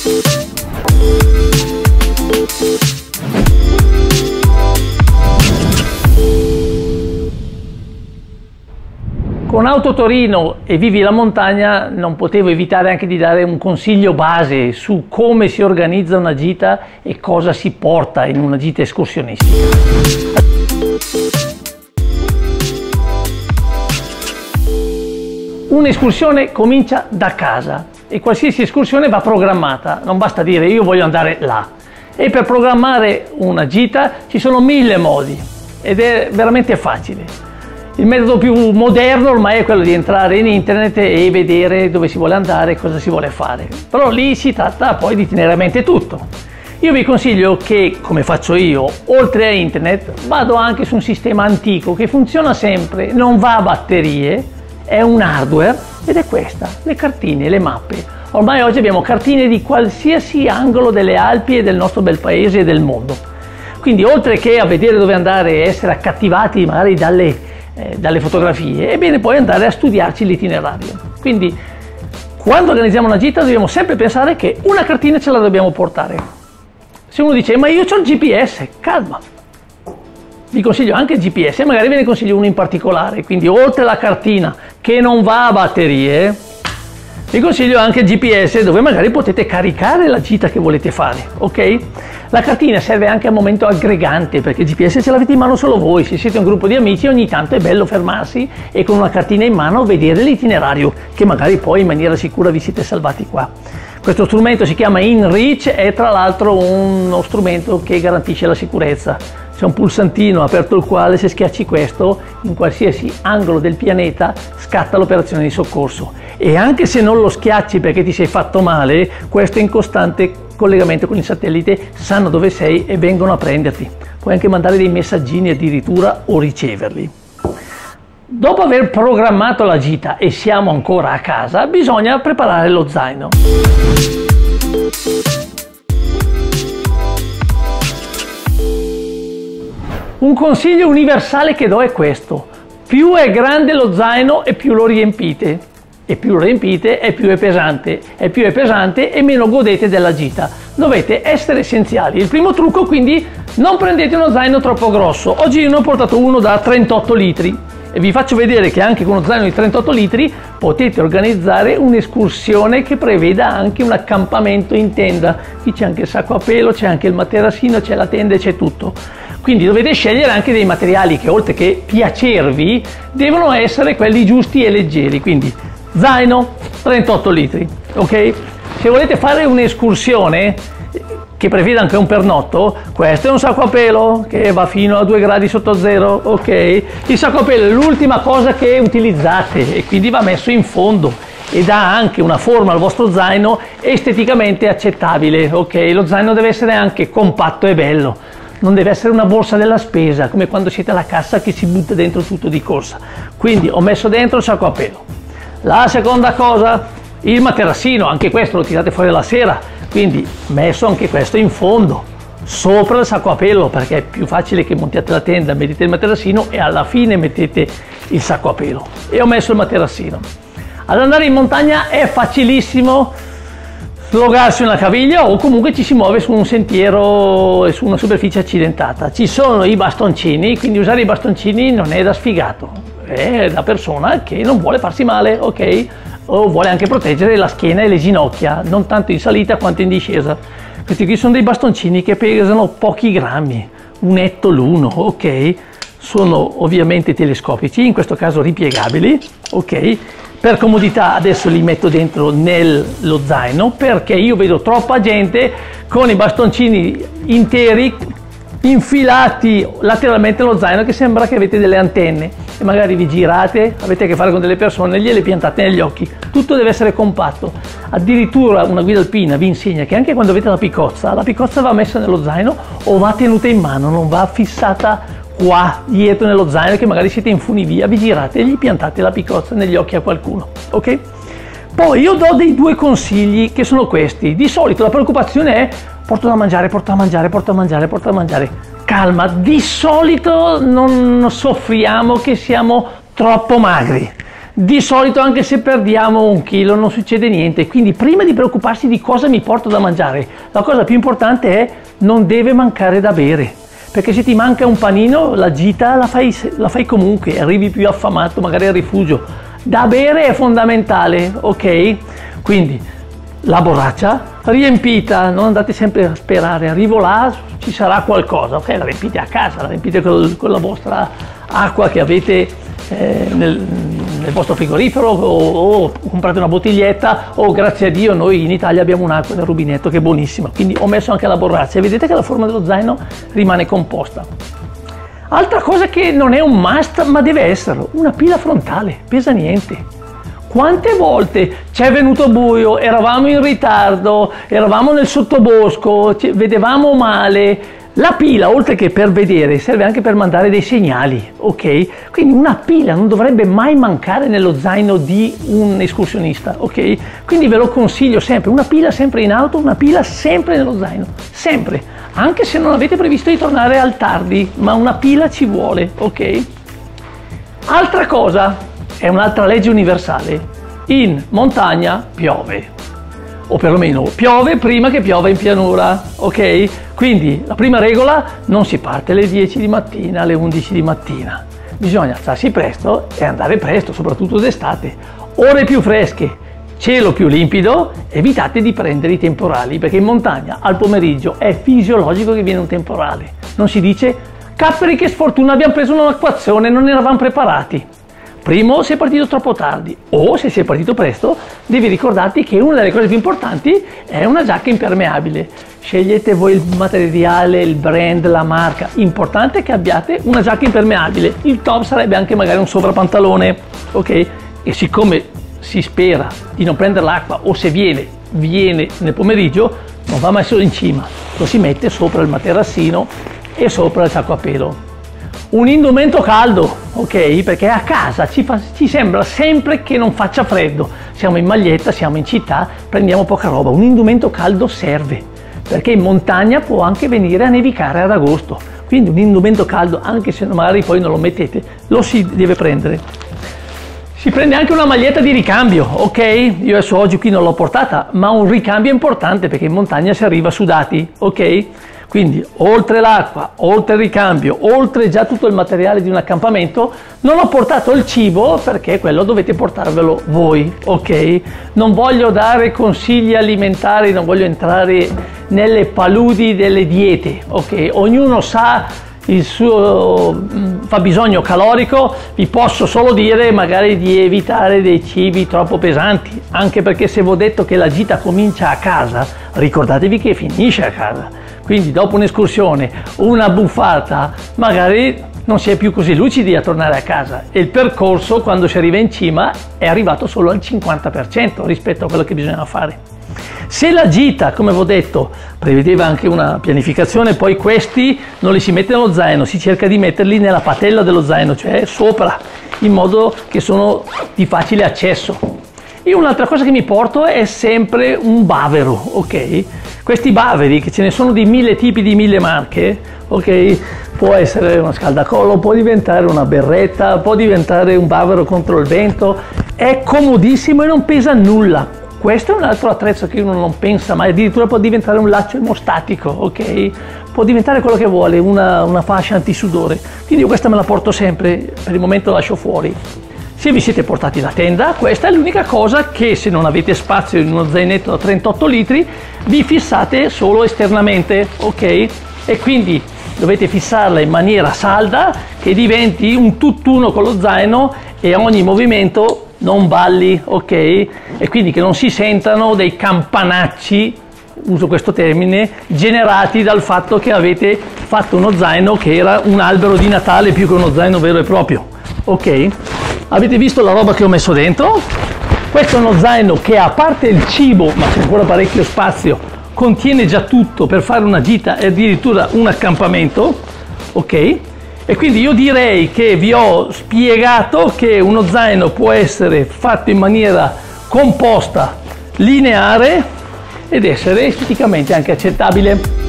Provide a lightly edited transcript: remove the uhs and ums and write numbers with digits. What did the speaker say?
Con Auto Torino e Vivi la Montagna non potevo evitare anche di dare un consiglio base su come si organizza una gita e cosa si porta in una gita escursionistica. Un'escursione comincia da casa e qualsiasi escursione va programmata, non basta dire io voglio andare là. E per programmare una gita ci sono 1000 modi ed è veramente facile. Il metodo più moderno ormai è quello di entrare in internet e vedere dove si vuole andare, cosa si vuole fare. Però lì si tratta poi di tenere a mente tutto. Io vi consiglio che, come faccio io, oltre a internet, vado anche su un sistema antico che funziona sempre, non va a batterie, è un hardware ed è questa, le cartine, le mappe. Ormai oggi abbiamo cartine di qualsiasi angolo delle Alpi e del nostro bel paese e del mondo. Quindi oltre che a vedere dove andare e essere accattivati magari dalle fotografie, è bene poi andare a studiarci l'itinerario. Quindi quando organizziamo una gita dobbiamo sempre pensare che una cartina ce la dobbiamo portare. Se uno dice ma io ho il GPS, calma, vi consiglio anche il GPS e magari ve ne consiglio uno in particolare. Quindi oltre alla cartina che non va a batterie, vi consiglio anche il GPS dove magari potete caricare la gita che volete fare, ok? La cartina serve anche a momento aggregante perché il GPS ce l'avete in mano solo voi. Se siete un gruppo di amici ogni tanto è bello fermarsi e con una cartina in mano vedere l'itinerario che magari poi in maniera sicura vi siete salvati qua. Questo strumento si chiama InReach, è tra l'altro uno strumento che garantisce la sicurezza. C'è un pulsantino aperto il quale se schiacci questo in qualsiasi angolo del pianeta scatta l'operazione di soccorso e anche se non lo schiacci perché ti sei fatto male, questo è in costante collegamento con il satellite, sanno dove sei e vengono a prenderti. Puoi anche mandare dei messaggini addirittura o riceverli. Dopo aver programmato la gita e siamo ancora a casa, bisogna preparare lo zaino. Un consiglio universale che do è questo: più è grande lo zaino e più lo riempite. E più lo riempite e più è pesante. E più è pesante e meno godete della gita. Dovete essere essenziali. Il primo trucco quindi: non prendete uno zaino troppo grosso. Oggi io ne ho portato uno da 38 litri. E vi faccio vedere che anche con uno zaino di 38 litri potete organizzare un'escursione che preveda anche un accampamento in tenda. Qui c'è anche il sacco a pelo, c'è anche il materassino, c'è la tenda e c'è tutto. Quindi dovete scegliere anche dei materiali che oltre che piacervi devono essere quelli giusti e leggeri. Quindi zaino 38 litri, ok? Se volete fare un'escursione che preveda anche un pernotto, questo è un sacco a pelo che va fino a 2 gradi sotto zero, ok? Il sacco a pelo è l'ultima cosa che utilizzate e quindi va messo in fondo e dà anche una forma al vostro zaino esteticamente accettabile, ok? Lo zaino deve essere anche compatto e bello, non deve essere una borsa della spesa come quando siete alla cassa che si butta dentro tutto di corsa. Quindi ho messo dentro il sacco a pelo. La seconda cosa, il materassino, anche questo lo tirate fuori la sera, quindi messo anche questo in fondo, sopra il sacco a pelo, perché è più facile che montiate la tenda, mettete il materassino e alla fine mettete il sacco a pelo. E ho messo il materassino. Ad andare in montagna è facilissimo slogarsi una caviglia o comunque ci si muove su un sentiero e su una superficie accidentata. Ci sono i bastoncini, quindi usare i bastoncini non è da sfigato, è da persona che non vuole farsi male, ok? O vuole anche proteggere la schiena e le ginocchia, non tanto in salita quanto in discesa. Questi qui sono dei bastoncini che pesano pochi grammi, un etto l'uno, ok? Sono ovviamente telescopici, in questo caso ripiegabili, ok? Per comodità adesso li metto dentro nello zaino perché io vedo troppa gente con i bastoncini interi infilati lateralmente nello zaino che sembra che avete delle antenne e magari vi girate, avete a che fare con delle persone e gliele piantate negli occhi. Tutto deve essere compatto. Addirittura una guida alpina vi insegna che anche quando avete la piccozza va messa nello zaino o va tenuta in mano, non va fissata qua dietro nello zaino che magari siete in funivia, vi girate e gli piantate la piccozza negli occhi a qualcuno, ok? Poi io do dei 2 consigli che sono questi. Di solito la preoccupazione è porta da mangiare, porta da mangiare, porta da mangiare, porta da mangiare. Calma, di solito non soffriamo che siamo troppo magri. Di solito anche se perdiamo 1 chilo non succede niente, quindi prima di preoccuparsi di cosa mi porto da mangiare, la cosa più importante è non deve mancare da bere, perché se ti manca un panino la gita la fai comunque, arrivi più affamato magari al rifugio. Da bere è fondamentale, ok? Quindi la borraccia riempita, non andate sempre a sperare, arrivo là, ci sarà qualcosa, ok? La riempite a casa, la riempite con la vostra acqua che avete nel vostro frigorifero o comprate una bottiglietta o grazie a Dio noi in Italia abbiamo un'acqua del rubinetto che è buonissima, quindi ho messo anche la borraccia e vedete che la forma dello zaino rimane composta. Altra cosa che non è un must ma deve esserlo, una pila frontale, pesa niente. Quante volte ci è venuto buio, eravamo in ritardo, eravamo nel sottobosco, vedevamo male. La pila, oltre che per vedere, serve anche per mandare dei segnali, ok? Quindi una pila non dovrebbe mai mancare nello zaino di un escursionista, ok? Quindi ve lo consiglio sempre, una pila sempre in auto, una pila sempre nello zaino, sempre. Anche se non avete previsto di tornare al tardi, ma una pila ci vuole, ok? Altra cosa, è un'altra legge universale, in montagna piove. O perlomeno piove prima che piova in pianura, ok? Quindi la prima regola, non si parte alle 10 di mattina, alle 11 di mattina. Bisogna alzarsi presto e andare presto, soprattutto d'estate. Ore più fresche, cielo più limpido, evitate di prendere i temporali, perché in montagna al pomeriggio è fisiologico che viene un temporale. Non si dice, capperi che sfortuna, abbiamo preso un'acquazzone, non eravamo preparati. Primo, sei partito troppo tardi, o se sei partito presto, devi ricordarti che una delle cose più importanti è una giacca impermeabile. Scegliete voi il materiale, il brand, la marca. Importante che abbiate una giacca impermeabile. Il top sarebbe anche magari un sovrapantalone, ok? E siccome si spera di non prendere l'acqua, o se viene nel pomeriggio, non va messo in cima, lo si mette sopra il materassino e sopra il sacco a pelo. Un indumento caldo, ok? Perché a casa ci sembra sempre che non faccia freddo. Siamo in maglietta, siamo in città, prendiamo poca roba. Un indumento caldo serve, perché in montagna può anche venire a nevicare ad agosto. Quindi un indumento caldo, anche se magari poi non lo mettete, lo si deve prendere. Si prende anche una maglietta di ricambio, ok? Io adesso oggi qui non l'ho portata, ma un ricambio è importante perché in montagna si arriva sudati, ok? Quindi oltre l'acqua, oltre il ricambio, oltre già tutto il materiale di un accampamento, non ho portato il cibo perché quello dovete portarvelo voi, ok? Non voglio dare consigli alimentari, non voglio entrare nelle paludi delle diete, ok? Ognuno sa il suo fabbisogno calorico, vi posso solo dire magari di evitare dei cibi troppo pesanti, anche perché se vi ho detto che la gita comincia a casa, ricordatevi che finisce a casa. Quindi dopo un'escursione, una buffata, magari non si è più così lucidi a tornare a casa e il percorso quando si arriva in cima è arrivato solo al 50% rispetto a quello che bisogna fare. Se la gita, come vi ho detto, prevedeva anche una pianificazione, poi questi non li si mette nello zaino, si cerca di metterli nella patella dello zaino, cioè sopra, in modo che sono di facile accesso. Io un'altra cosa che mi porto è sempre un bavero, ok? Questi baveri, che ce ne sono di 1000 tipi, di 1000 marche, ok? Può essere una scaldacollo, può diventare una berretta, può diventare un bavero contro il vento, è comodissimo e non pesa nulla. Questo è un altro attrezzo che uno non pensa mai, addirittura può diventare un laccio emostatico, ok? Può diventare quello che vuole, una fascia antisudore. Quindi io questa me la porto sempre, per il momento la lascio fuori. Se vi siete portati la tenda, questa è l'unica cosa che se non avete spazio in uno zainetto da 38 litri, vi fissate solo esternamente, ok? E quindi dovete fissarla in maniera salda, che diventi un tutt'uno con lo zaino e ogni movimento non balli, ok? E quindi che non si sentano dei campanacci, uso questo termine, generati dal fatto che avete fatto uno zaino che era un albero di Natale più che uno zaino vero e proprio, ok? Avete visto la roba che ho messo dentro? Questo è uno zaino che a parte il cibo, ma c'è ancora parecchio spazio, contiene già tutto per fare una gita e addirittura un accampamento, ok? E quindi io direi che vi ho spiegato che uno zaino può essere fatto in maniera composta, lineare ed essere esteticamente anche accettabile.